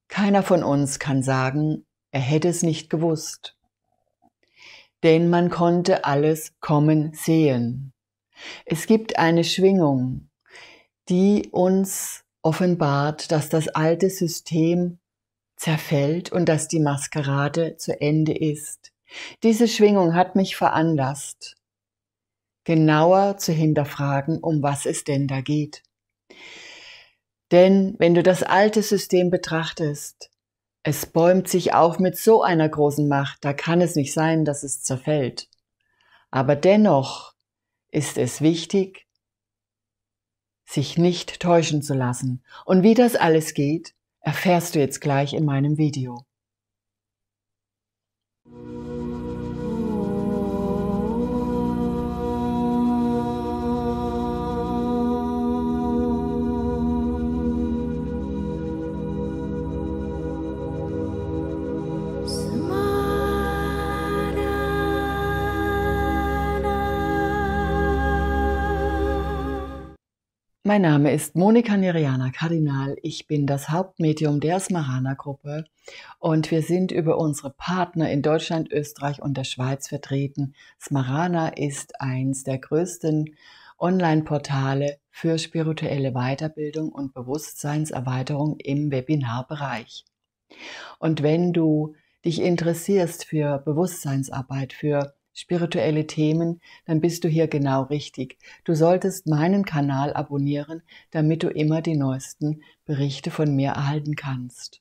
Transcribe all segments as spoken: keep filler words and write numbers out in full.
Keiner von uns kann sagen, er hätte es nicht gewusst. Denn man konnte alles kommen sehen. Es gibt eine Schwingung, die uns offenbart, dass das alte System zerfällt und dass die Maskerade zu Ende ist. Diese Schwingung hat mich veranlasst, genauer zu hinterfragen, um was es denn da geht. Denn wenn du das alte System betrachtest, es bäumt sich auf mit so einer großen Macht, da kann es nicht sein, dass es zerfällt. Aber dennoch ist es wichtig, sich nicht täuschen zu lassen. Und wie das alles geht, erfährst du jetzt gleich in meinem Video. Mein Name ist Monika Neriana Kardinal. Ich bin das Hauptmedium der Smarana-Gruppe und wir sind über unsere Partner in Deutschland, Österreich und der Schweiz vertreten. Smarana ist eins der größten Online-Portale für spirituelle Weiterbildung und Bewusstseinserweiterung im Webinarbereich. Und wenn du dich interessierst für Bewusstseinsarbeit, für spirituelle Themen, dann bist du hier genau richtig. Du solltest meinen Kanal abonnieren, damit du immer die neuesten Berichte von mir erhalten kannst.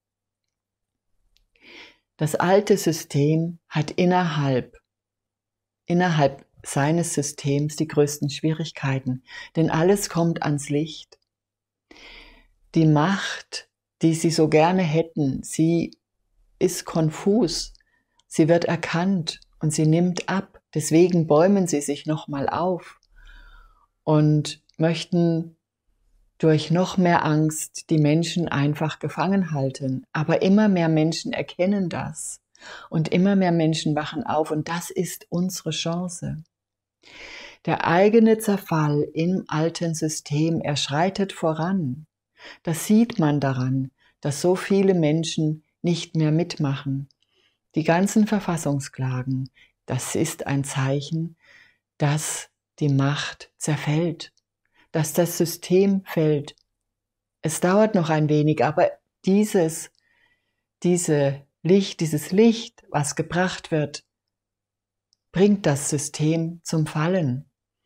Das alte System hat innerhalb, innerhalb seines Systems die größten Schwierigkeiten, denn alles kommt ans Licht. Die Macht, die sie so gerne hätten, sie ist konfus, sie wird erkannt. Und sie nimmt ab, deswegen bäumen sie sich nochmal auf und möchten durch noch mehr Angst die Menschen einfach gefangen halten. Aber immer mehr Menschen erkennen das und immer mehr Menschen wachen auf und das ist unsere Chance. Der eigene Zerfall im alten System, er schreitet voran. Das sieht man daran, dass so viele Menschen nicht mehr mitmachen. Die ganzen Verfassungsklagen, das ist ein Zeichen, dass die Macht zerfällt, dass das System fällt. Es dauert noch ein wenig, aber dieses, diese Licht, dieses Licht, was gebracht wird, bringt das System zum Fallen.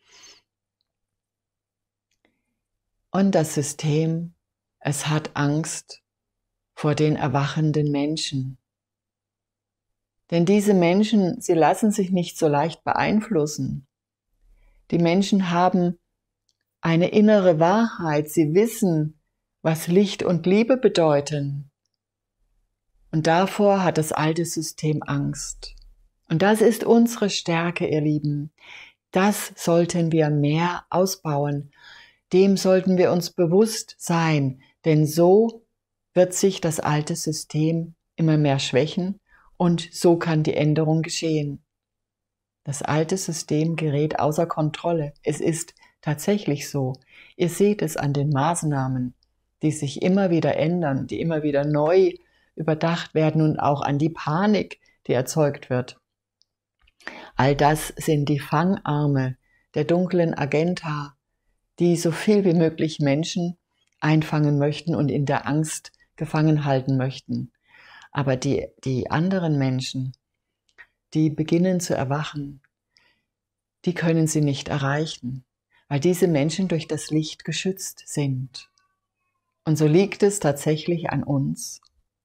Und das System, es hat Angst vor den erwachenden Menschen. Denn diese Menschen, sie lassen sich nicht so leicht beeinflussen. Die Menschen haben eine innere Wahrheit. Sie wissen, was Licht und Liebe bedeuten. Und davor hat das alte System Angst. Und das ist unsere Stärke, ihr Lieben. Das sollten wir mehr ausbauen. Dem sollten wir uns bewusst sein. Denn so wird sich das alte System immer mehr schwächen. Und so kann die Änderung geschehen. Das alte System gerät außer Kontrolle. Es ist tatsächlich so. Ihr seht es an den Maßnahmen, die sich immer wieder ändern, die immer wieder neu überdacht werden und auch an die Panik, die erzeugt wird. All das sind die Fangarme der dunklen Agenta, die so viel wie möglich Menschen einfangen möchten und in der Angst gefangen halten möchten. Aber die, die anderen Menschen, die beginnen zu erwachen, die können sie nicht erreichen, weil diese Menschen durch das Licht geschützt sind. Und so liegt es tatsächlich an uns,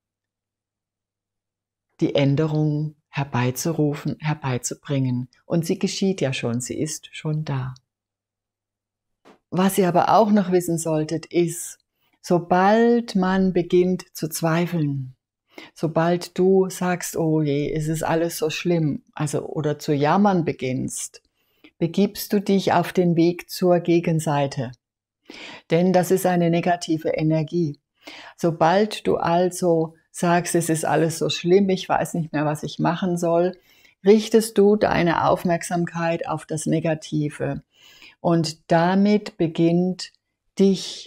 die Änderung herbeizurufen, herbeizubringen. Und sie geschieht ja schon, sie ist schon da. Was ihr aber auch noch wissen solltet, ist, sobald man beginnt zu zweifeln, sobald du sagst, oh je, es ist alles so schlimm, also oder zu jammern beginnst, begibst du dich auf den Weg zur Gegenseite. Denn das ist eine negative Energie. Sobald du also sagst, es ist alles so schlimm, ich weiß nicht mehr, was ich machen soll, richtest du deine Aufmerksamkeit auf das Negative. Und damit beginnt dich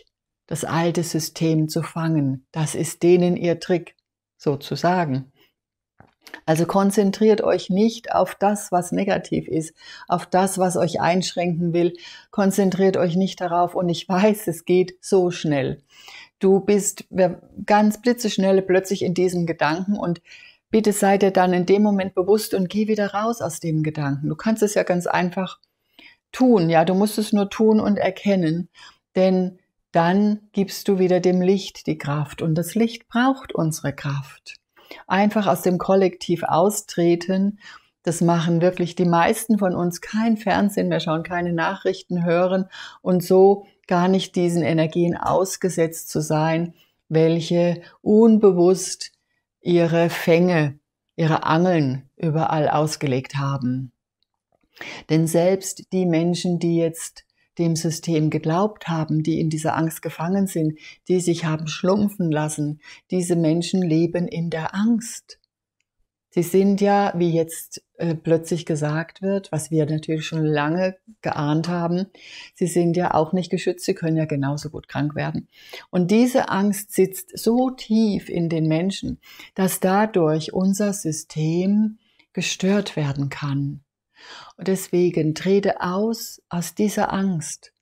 das alte System zu fangen. Das ist denen ihr Trick, sozusagen. Also konzentriert euch nicht auf das, was negativ ist, auf das, was euch einschränken will. Konzentriert euch nicht darauf. Und ich weiß, es geht so schnell. Du bist ganz blitzeschnell plötzlich in diesem Gedanken und bitte sei dir dann in dem Moment bewusst und geh wieder raus aus dem Gedanken. Du kannst es ja ganz einfach tun. Ja, du musst es nur tun und erkennen, denn dann gibst du wieder dem Licht die Kraft und das Licht braucht unsere Kraft. Einfach aus dem Kollektiv austreten, das machen wirklich die meisten von uns, kein Fernsehen, wir schauen keine Nachrichten, hören und so gar nicht diesen Energien ausgesetzt zu sein, welche unbewusst ihre Fänge, ihre Angeln überall ausgelegt haben. Denn selbst die Menschen, die jetzt dem System geglaubt haben, die in dieser Angst gefangen sind, die sich haben schlumpfen lassen, diese Menschen leben in der Angst. Sie sind ja, wie jetzt äh, plötzlich gesagt wird, was wir natürlich schon lange geahnt haben, sie sind ja auch nicht geschützt, sie können ja genauso gut krank werden. Und diese Angst sitzt so tief in den Menschen, dass dadurch unser System gestört werden kann. Und deswegen trete aus aus dieser Angst.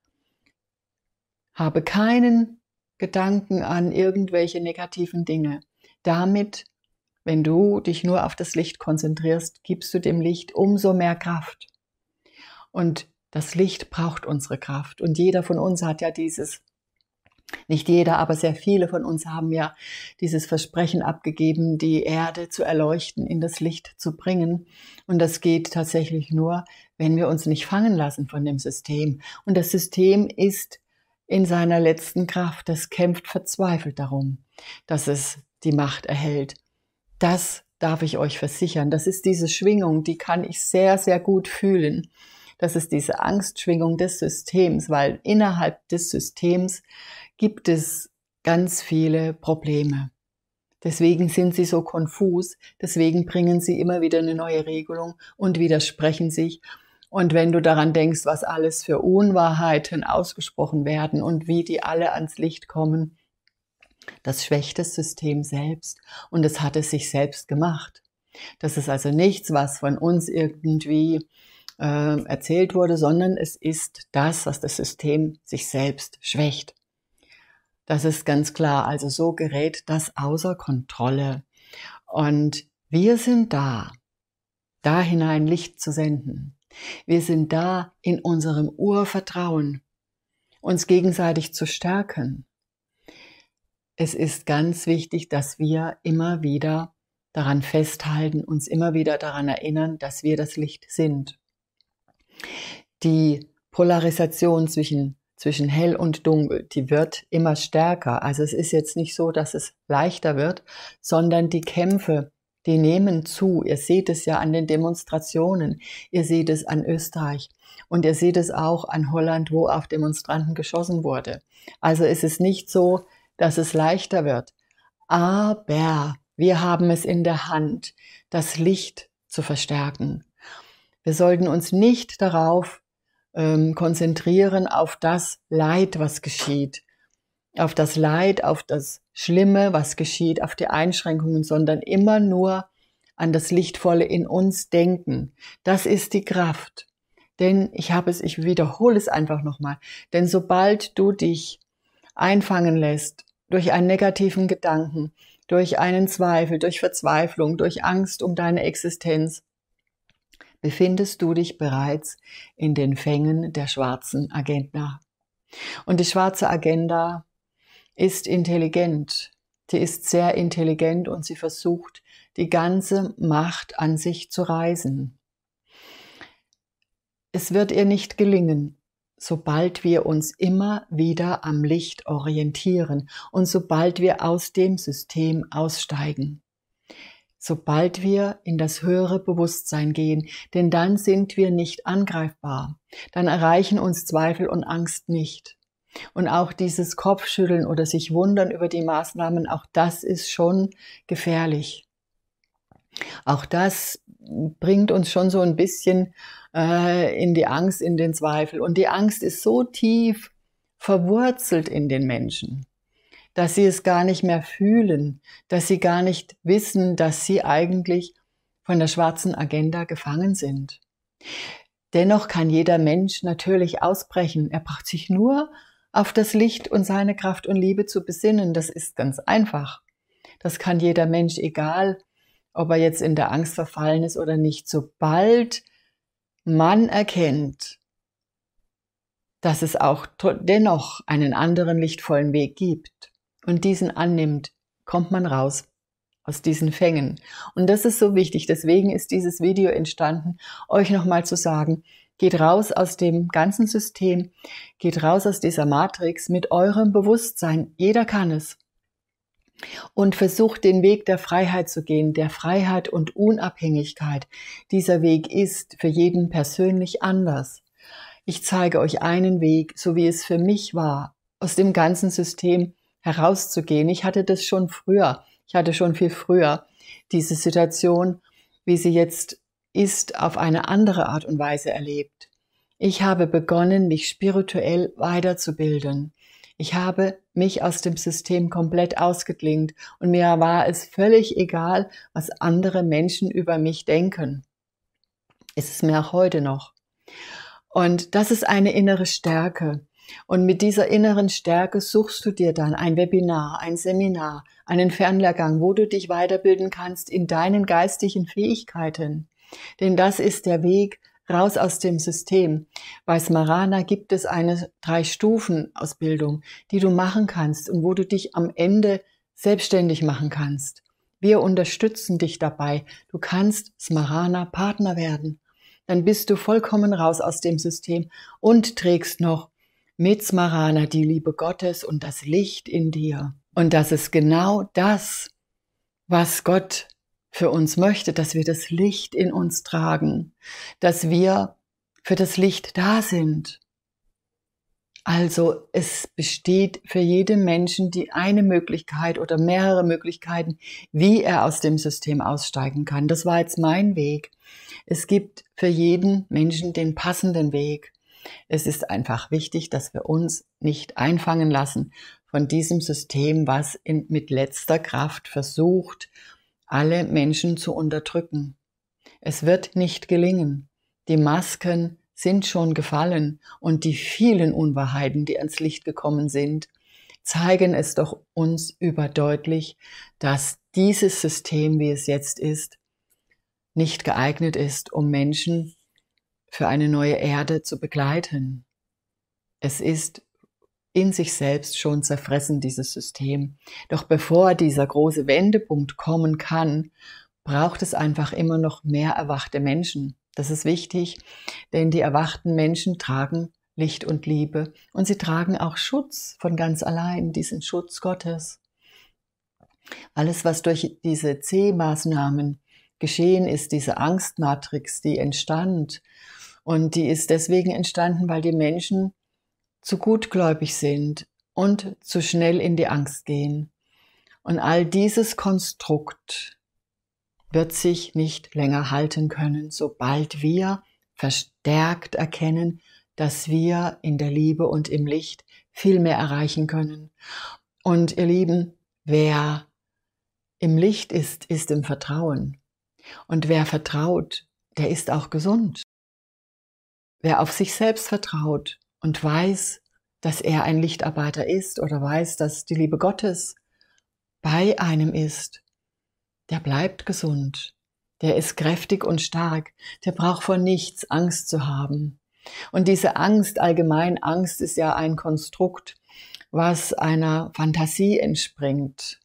Habe keinen Gedanken an irgendwelche negativen Dinge. Damit, wenn du dich nur auf das Licht konzentrierst, gibst du dem Licht umso mehr Kraft. Und das Licht braucht unsere Kraft. Und jeder von uns hat ja dieses, nicht jeder, aber sehr viele von uns haben ja dieses Versprechen abgegeben, die Erde zu erleuchten, in das Licht zu bringen. Und das geht tatsächlich nur, wenn wir uns nicht fangen lassen von dem System. Und das System ist in seiner letzten Kraft. Das kämpft verzweifelt darum, dass es die Macht erhält. Das darf ich euch versichern. Das ist diese Schwingung, die kann ich sehr, sehr gut fühlen. Das ist diese Angstschwingung des Systems, weil innerhalb des Systems gibt es ganz viele Probleme. Deswegen sind sie so konfus, deswegen bringen sie immer wieder eine neue Regelung und widersprechen sich. Und wenn du daran denkst, was alles für Unwahrheiten ausgesprochen werden und wie die alle ans Licht kommen, das schwächt das System selbst und es hat es sich selbst gemacht. Das ist also nichts, was von uns irgendwie äh, erzählt wurde, sondern es ist das, was das System sich selbst schwächt. Das ist ganz klar. Also so gerät das außer Kontrolle. Und wir sind da, da hinein Licht zu senden. Wir sind da in unserem Urvertrauen, uns gegenseitig zu stärken. Es ist ganz wichtig, dass wir immer wieder daran festhalten, uns immer wieder daran erinnern, dass wir das Licht sind. Die Polarisation zwischen, zwischen hell und dunkel, die wird immer stärker. Also es ist jetzt nicht so, dass es leichter wird, sondern die Kämpfe, die nehmen zu. Ihr seht es ja an den Demonstrationen, ihr seht es an Österreich und ihr seht es auch an Holland, wo auf Demonstranten geschossen wurde. Also es ist nicht so, dass es leichter wird. Aber wir haben es in der Hand, das Licht zu verstärken. Wir sollten uns nicht darauf ähm, konzentrieren, auf das Leid, was geschieht, auf das Leid, auf das Schlimme, was geschieht, auf die Einschränkungen, sondern immer nur an das Lichtvolle in uns denken. Das ist die Kraft. Denn ich habe es, ich wiederhole es einfach nochmal, denn sobald du dich einfangen lässt durch einen negativen Gedanken, durch einen Zweifel, durch Verzweiflung, durch Angst um deine Existenz, befindest du dich bereits in den Fängen der schwarzen Agenda. Und die schwarze Agenda ist intelligent. Sie ist sehr intelligent und sie versucht, die ganze Macht an sich zu reißen. Es wird ihr nicht gelingen, sobald wir uns immer wieder am Licht orientieren und sobald wir aus dem System aussteigen. Sobald wir in das höhere Bewusstsein gehen, denn dann sind wir nicht angreifbar. Dann erreichen uns Zweifel und Angst nicht. Und auch dieses Kopfschütteln oder sich wundern über die Maßnahmen, auch das ist schon gefährlich. Auch das bringt uns schon so ein bisschen äh, in die Angst, in den Zweifel. Und die Angst ist so tief verwurzelt in den Menschen, dass sie es gar nicht mehr fühlen, dass sie gar nicht wissen, dass sie eigentlich von der schwarzen Agenda gefangen sind. Dennoch kann jeder Mensch natürlich ausbrechen. Er braucht sich nur auf das Licht und seine Kraft und Liebe zu besinnen. Das ist ganz einfach. Das kann jeder Mensch, egal ob er jetzt in der Angst verfallen ist oder nicht. Sobald man erkennt, dass es auch dennoch einen anderen lichtvollen Weg gibt und diesen annimmt, kommt man raus aus diesen Fängen. Und das ist so wichtig. Deswegen ist dieses Video entstanden, euch nochmal zu sagen, geht raus aus dem ganzen System, geht raus aus dieser Matrix mit eurem Bewusstsein. Jeder kann es. Und versucht den Weg der Freiheit zu gehen, der Freiheit und Unabhängigkeit. Dieser Weg ist für jeden persönlich anders. Ich zeige euch einen Weg, so wie es für mich war, aus dem ganzen System herauszugehen. Ich hatte das schon früher. Ich hatte schon viel früher diese Situation, wie sie jetzt ist, auf eine andere Art und Weise erlebt. Ich habe begonnen, mich spirituell weiterzubilden. Ich habe mich aus dem System komplett ausgeklingt und mir war es völlig egal, was andere Menschen über mich denken. Es ist mir auch heute noch. Und das ist eine innere Stärke. Und mit dieser inneren Stärke suchst du dir dann ein Webinar, ein Seminar, einen Fernlehrgang, wo du dich weiterbilden kannst in deinen geistigen Fähigkeiten. Denn das ist der Weg raus aus dem System. Bei Smarana gibt es eine Drei-Stufen-Ausbildung, die du machen kannst und wo du dich am Ende selbstständig machen kannst. Wir unterstützen dich dabei. Du kannst Smarana Partner werden. Dann bist du vollkommen raus aus dem System und trägst noch mit Smarana die Liebe Gottes und das Licht in dir. Und das ist genau das, was Gott für uns möchte, dass wir das Licht in uns tragen, dass wir für das Licht da sind. Also es besteht für jeden Menschen die eine Möglichkeit oder mehrere Möglichkeiten, wie er aus dem System aussteigen kann. Das war jetzt mein Weg. Es gibt für jeden Menschen den passenden Weg. Es ist einfach wichtig, dass wir uns nicht einfangen lassen von diesem System, was in, mit letzter Kraft versucht, alle Menschen zu unterdrücken. Es wird nicht gelingen. Die Masken sind schon gefallen und die vielen Unwahrheiten, die ans Licht gekommen sind, zeigen es doch uns überdeutlich, dass dieses System, wie es jetzt ist, nicht geeignet ist, um Menschen für eine neue Erde zu begleiten. Es ist in sich selbst schon zerfressen, dieses System. Doch bevor dieser große Wendepunkt kommen kann, braucht es einfach immer noch mehr erwachte Menschen. Das ist wichtig, denn die erwachten Menschen tragen Licht und Liebe und sie tragen auch Schutz von ganz allein, diesen Schutz Gottes. Alles, was durch diese C-Maßnahmen geschehen ist, diese Angstmatrix, die entstand, und die ist deswegen entstanden, weil die Menschen zu gutgläubig sind und zu schnell in die Angst gehen. Und all dieses Konstrukt wird sich nicht länger halten können, sobald wir verstärkt erkennen, dass wir in der Liebe und im Licht viel mehr erreichen können. Und ihr Lieben, wer im Licht ist, ist im Vertrauen. Und wer vertraut, der ist auch gesund. Wer auf sich selbst vertraut und weiß, dass er ein Lichtarbeiter ist oder weiß, dass die Liebe Gottes bei einem ist, der bleibt gesund, der ist kräftig und stark, der braucht vor nichts Angst zu haben. Und diese Angst, allgemein Angst, ist ja ein Konstrukt, was einer Fantasie entspringt,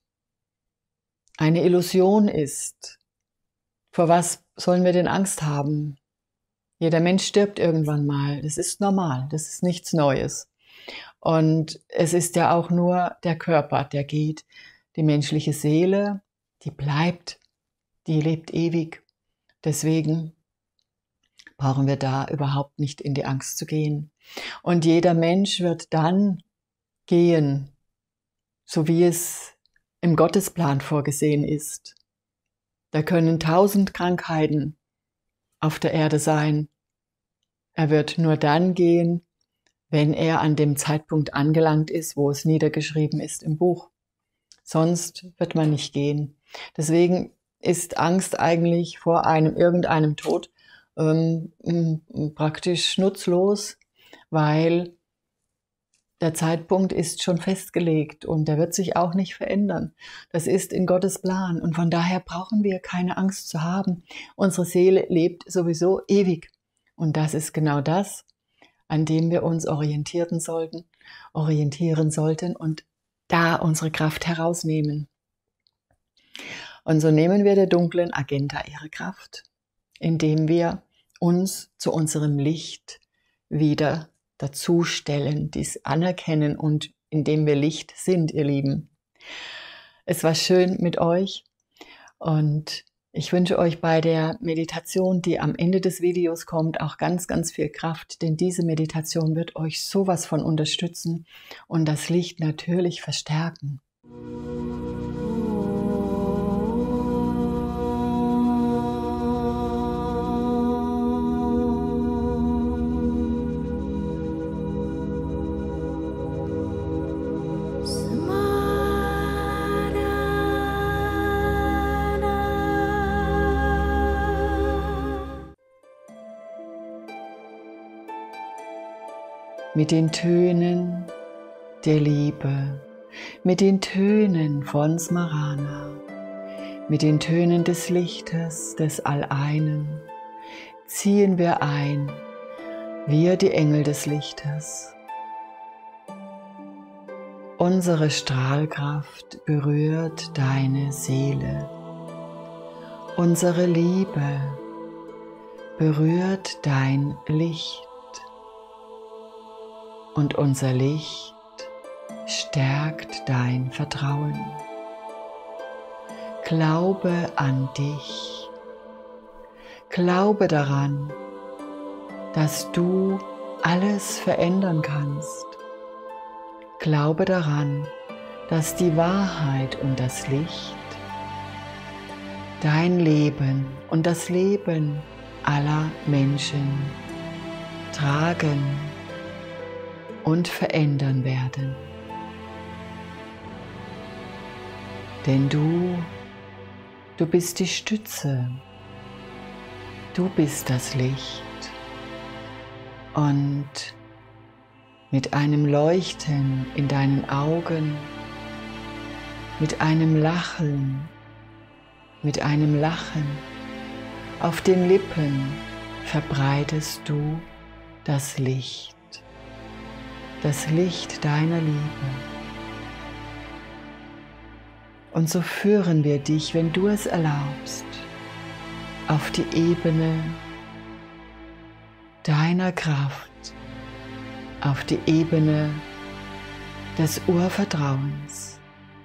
eine Illusion ist. Vor was sollen wir denn Angst haben? Jeder Mensch stirbt irgendwann mal, das ist normal, das ist nichts Neues. Und es ist ja auch nur der Körper, der geht. Die menschliche Seele, die bleibt, die lebt ewig. Deswegen brauchen wir da überhaupt nicht in die Angst zu gehen. Und jeder Mensch wird dann gehen, so wie es im Gottesplan vorgesehen ist. Da können tausend Krankheiten auf der Erde sein. Er wird nur dann gehen, wenn er an dem Zeitpunkt angelangt ist, wo es niedergeschrieben ist im Buch. Sonst wird man nicht gehen. Deswegen ist Angst eigentlich vor einem irgendeinem Tod ähm, praktisch nutzlos, weil der Zeitpunkt ist schon festgelegt und der wird sich auch nicht verändern. Das ist in Gottes Plan und von daher brauchen wir keine Angst zu haben. Unsere Seele lebt sowieso ewig und das ist genau das, an dem wir uns orientieren sollten, orientieren sollten und da unsere Kraft herausnehmen. Und so nehmen wir der dunklen Agenda ihre Kraft, indem wir uns zu unserem Licht wieder dazustellen, dies anerkennen und indem wir Licht sind, ihr Lieben. Es war schön mit euch und ich wünsche euch bei der Meditation, die am Ende des Videos kommt, auch ganz, ganz viel Kraft, denn diese Meditation wird euch sowas von unterstützen und das Licht natürlich verstärken. Mit den Tönen der Liebe, mit den Tönen von Smarana, mit den Tönen des Lichtes, des Alleinen, ziehen wir ein, wir die Engel des Lichtes. Unsere Strahlkraft berührt deine Seele. Unsere Liebe berührt dein Licht. Und unser Licht stärkt dein Vertrauen. Glaube an dich. Glaube daran, dass du alles verändern kannst. Glaube daran, dass die Wahrheit und das Licht dein Leben und das Leben aller Menschen tragen und verändern werden. Denn du, du bist die Stütze, du bist das Licht und mit einem Leuchten in deinen Augen, mit einem Lachen, mit einem Lachen auf den Lippen verbreitest du das Licht. Das Licht deiner Liebe. Und so führen wir dich, wenn du es erlaubst, auf die Ebene deiner Kraft, auf die Ebene des Urvertrauens.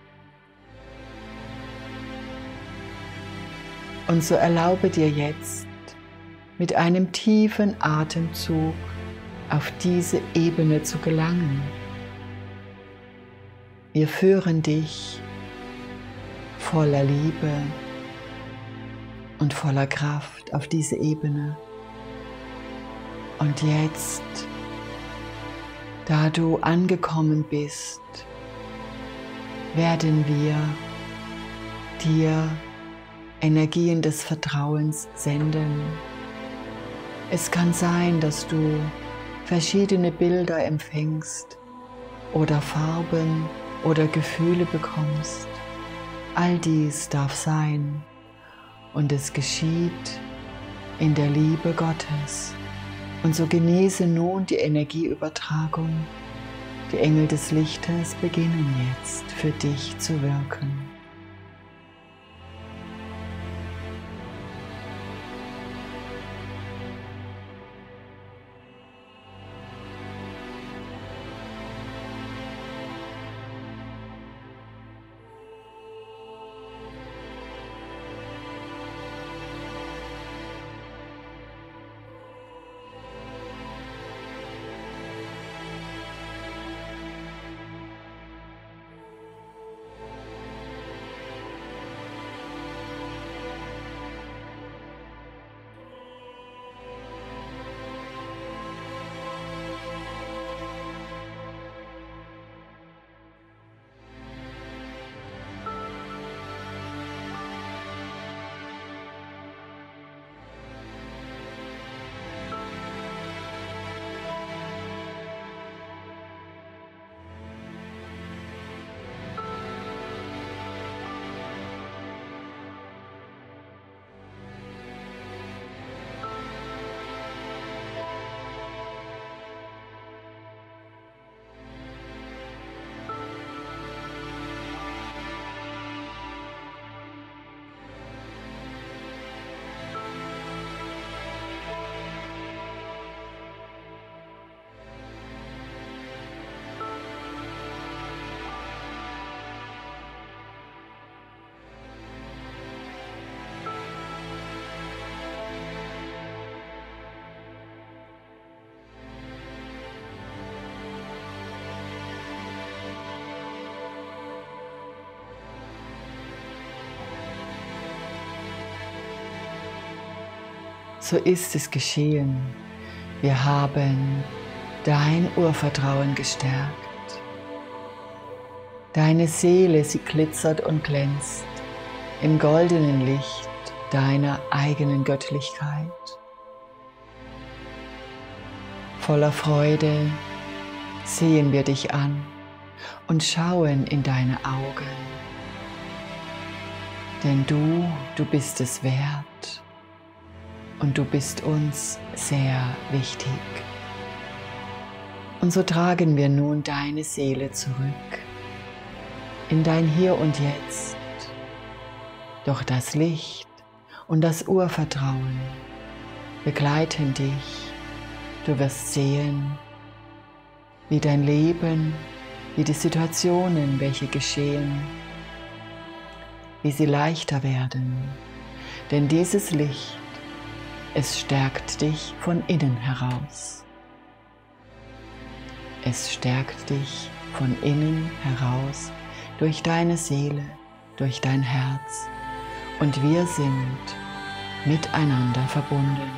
Und so erlaube dir jetzt mit einem tiefen Atemzug auf diese Ebene zu gelangen. Wir führen dich voller Liebe und voller Kraft auf diese Ebene. Und jetzt, da du angekommen bist, werden wir dir Energien des Vertrauens senden. Es kann sein, dass du verschiedene Bilder empfängst oder Farben oder Gefühle bekommst. All dies darf sein und es geschieht in der Liebe Gottes. Und so genieße nun die Energieübertragung. Die Engel des Lichtes beginnen jetzt für dich zu wirken. so ist es geschehen. Wir haben dein Urvertrauen gestärkt. Deine Seele, sie glitzert und glänzt im goldenen Licht deiner eigenen Göttlichkeit. Voller Freude sehen wir dich an und schauen in deine Augen. Denn du, du bist es wert und du bist uns sehr wichtig. Und so tragen wir nun deine Seele zurück in dein Hier und Jetzt. Doch das Licht und das Urvertrauen begleiten dich. Du wirst sehen, wie dein Leben, wie die Situationen, welche geschehen, wie sie leichter werden. Denn dieses Licht, es stärkt dich von innen heraus. Es stärkt dich von innen heraus durch deine Seele, durch dein Herz. Und wir sind miteinander verbunden.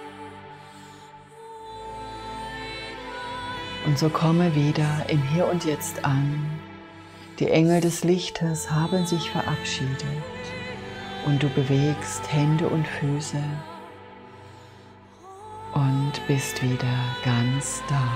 Und so komme wieder im Hier und Jetzt an. Die Engel des Lichtes haben sich verabschiedet und du bewegst Hände und Füße und bist wieder ganz da.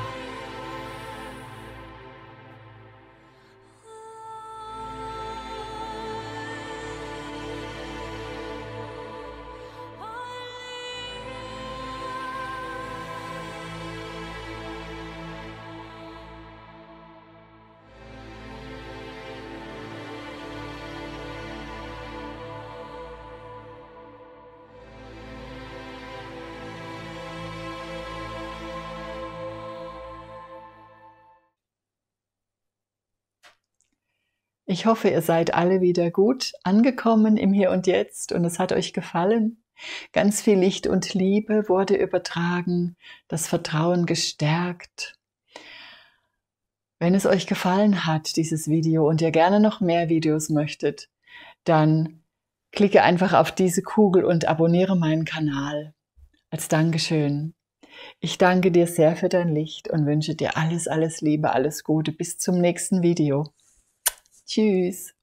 Ich hoffe, ihr seid alle wieder gut angekommen im Hier und Jetzt und es hat euch gefallen. Ganz viel Licht und Liebe wurde übertragen, das Vertrauen gestärkt. Wenn es euch gefallen hat, dieses Video, und ihr gerne noch mehr Videos möchtet, dann klicke einfach auf diese Kugel und abonniere meinen Kanal als Dankeschön. Ich danke dir sehr für dein Licht und wünsche dir alles, alles Liebe, alles Gute. Bis zum nächsten Video. Tschüss.